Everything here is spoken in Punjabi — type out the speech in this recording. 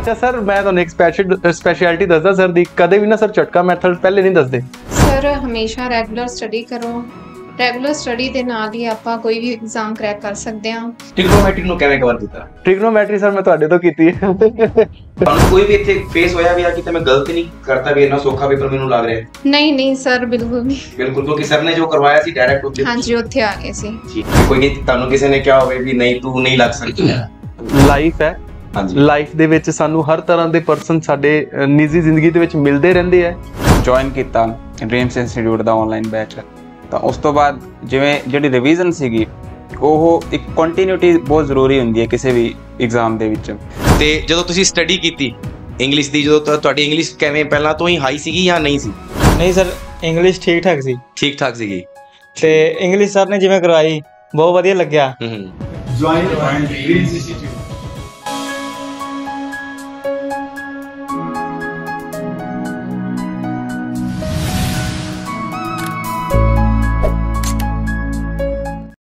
अच्छा सर मैं ਤੁਹਾਨੂੰ ਇੱਕ ਸਪੈਸ਼ਲਿਟੀ ਦੱਸਦਾ ਸਰ ਦੀ, ਕਦੇ ਵੀ ਨਾ ਸਰ ਝਟਕਾ ਮੈਥਡ ਪਹਿਲੇ ਨਹੀਂ ਦੱਸਦੇ ਸਰ ਹਮੇਸ਼ਾ ਰੈਗੂਲਰ ਸਟੱਡੀ ਕਰੋ। ਰੈਗੂਲਰ ਸਟੱਡੀ ਦੇ ਨਾਲ ਹੀ ਆਪਾਂ ਕੋਈ ਵੀ ਐਗਜ਼ਾਮ ਕਰੈਕ ਕਰ ਸਕਦੇ ਹਾਂ। ਟ੍ਰਿਗਨੋਮੈਟਰੀ ਨੂੰ ਕਿਵੇਂ ਕਵਰ ਕੀਤਾ? ਟ੍ਰਿਗਨੋਮੈਟਰੀ ਸਰ ਮੈਂ ਤੁਹਾਡੇ ਤੋਂ ਕੀਤੀ ਹੈ। ਤੁਹਾਨੂੰ ਕੋਈ ਵੀ ਇੱਥੇ ਫੇਸ ਹੋਇਆ ਵੀ ਆ ਕਿ ਮੈਂ ਗਲਤ ਨਹੀਂ ਕਰਤਾ ਵੀ ਇੰਨਾ ਸੌਖਾ ਪੇਪਰ ਮੈਨੂੰ ਲੱਗ ਰਿਹਾ? ਨਹੀਂ ਨਹੀਂ ਸਰ ਬਿਲਕੁਲ ਨਹੀਂ। ਬਿਲਕੁਲ, ਕਿਉਂਕਿ ਸਰ ਨੇ ਜੋ ਕਰਵਾਇਆ ਸੀ ਡਾਇਰੈਕਟ ਉੱਥੇ। ਹਾਂਜੀ ਉੱਥੇ ਆ ਗਏ ਸੀ। ਕੋਈ ਨਹੀਂ ਤੁਹਾਨੂੰ ਕਿਸੇ ਨੇ ਕਿਹਾ ਹੋਵੇ ਵੀ ਨਹੀਂ ਤੂੰ ਨਹੀਂ ਲੱਗ ਸਕਦੀ? ਲਾਈਫ ਹੈ, ਹਾਂਜੀ ਲਾਈਫ ਦੇ ਵਿੱਚ ਸਾਨੂੰ ਹਰ ਤਰ੍ਹਾਂ ਦੇ ਪਰਸਨ ਸਾਡੇ ਨਿੱਜੀ ਜ਼ਿੰਦਗੀ ਦੇ ਵਿੱਚ ਮਿਲਦੇ ਰਹਿੰਦੇ ਆ। ਜੁਆਇਨ ਕੀਤਾ ਡ੍ਰੀਮਸ ਇੰਸਟੀਚਿਊਟ ਦਾ ਆਨਲਾਈਨ ਬੈਚ, ਤਾਂ ਉਸ ਤੋਂ ਬਾਅਦ ਜਿਵੇਂ ਜਿਹੜੀ ਰਿਵੀਜ਼ਨ ਸੀਗੀ ਉਹ ਇੱਕ ਕੰਟੀਨਿਊਟੀ ਬਹੁਤ ਜ਼ਰੂਰੀ ਹੁੰਦੀ ਹੈ ਕਿਸੇ ਵੀ ਐਗਜ਼ਾਮ ਦੇ ਵਿੱਚ। ਤੇ ਜਦੋਂ ਤੁਸੀਂ ਸਟੱਡੀ ਕੀਤੀ ਇੰਗਲਿਸ਼ ਦੀ, ਜਦੋਂ ਤੁਹਾਡੀ ਇੰਗਲਿਸ਼ ਕਿਵੇਂ ਪਹਿਲਾਂ ਤੋਂ ਹੀ ਹਾਈ ਸੀਗੀ ਜਾਂ ਨਹੀਂ ਸੀ? ਨਹੀਂ ਸਰ, ਇੰਗਲਿਸ਼ ਠੀਕ ਠਾਕ ਸੀ। ਠੀਕ ਠਾਕ ਸੀਗੀ ਤੇ ਇੰਗਲਿਸ਼ ਸਰ ਨੇ ਜਿਵੇਂ ਕਰਵਾਈ ਬਹੁਤ ਵਧੀਆ ਲੱਗਿਆ। Join dreams institute